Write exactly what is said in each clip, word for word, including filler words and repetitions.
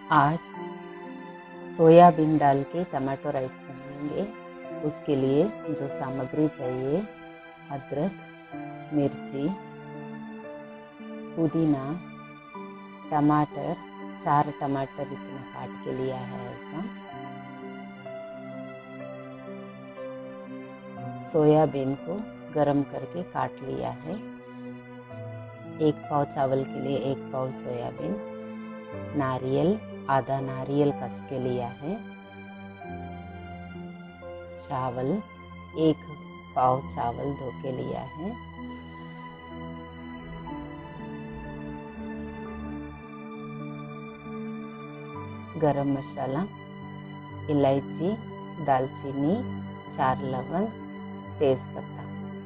आज सोयाबीन डाल के टमाटो राइस बनाएंगे। उसके लिए जो सामग्री चाहिए, अदरक, मिर्ची, पुदीना, टमाटर, चार टमाटर इतना काट के लिया है ऐसा, सोयाबीन को गरम करके काट लिया है, एक पाव चावल के लिए एक पाव सोयाबीन, नारियल आधा नारियल कस के लिया है, चावल एक पाव चावल धो के लिया है, गरम मसाला, इलायची, दालचीनी, चार लवंग, तेजपत्ता।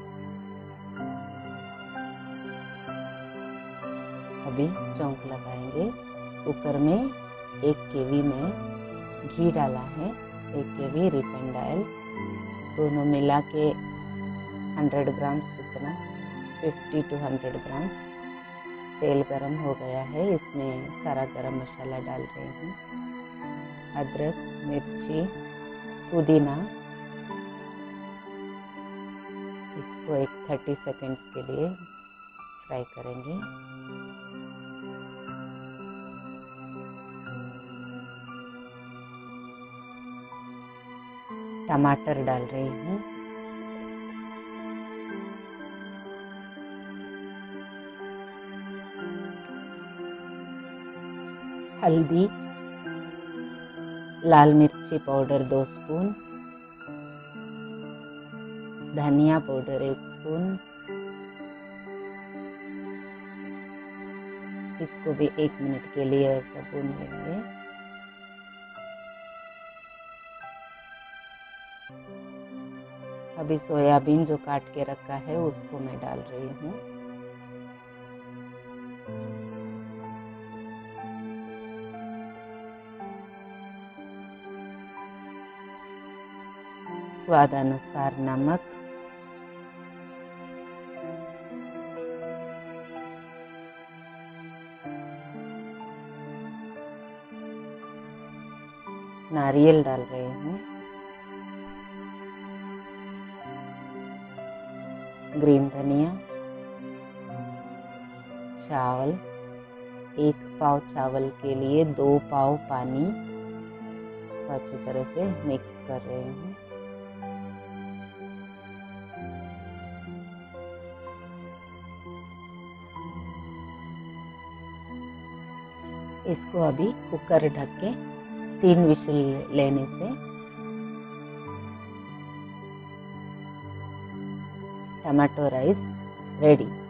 अभी चौंक लगाएंगे। कुकर में एक केवी में घी डाला है, एक केवी रिफाइंड ऑयल, दोनों मिला के हंड्रेड ग्राम्स इतना, फिफ्टी टू हंड्रेड ग्राम्स। तेल गरम हो गया है, इसमें सारा गरम मसाला डाल रही हूँ। अदरक, मिर्ची, पुदीना, इसको एक थर्टी सेकेंड्स के लिए फ्राई करेंगे। टमाटर डाल रही हूँ, हल्दी, लाल मिर्ची पाउडर दो स्पून, धनिया पाउडर एक स्पून, इसको भी एक मिनट के लिए ऐसा भून लेंगे। अभी सोयाबीन जो काट के रखा है उसको मैं डाल रही हूँ। स्वाद अनुसार नमक, नारियल डाल रही हूँ, ग्रीन धनिया, चावल, एक पाव चावल के लिए दो पाव पानी, इसको अच्छी तरह से मिक्स कर रही हूँ। इसको अभी कुकर ढक के तीन विशिल लेने से टमाटो राइस रेडी।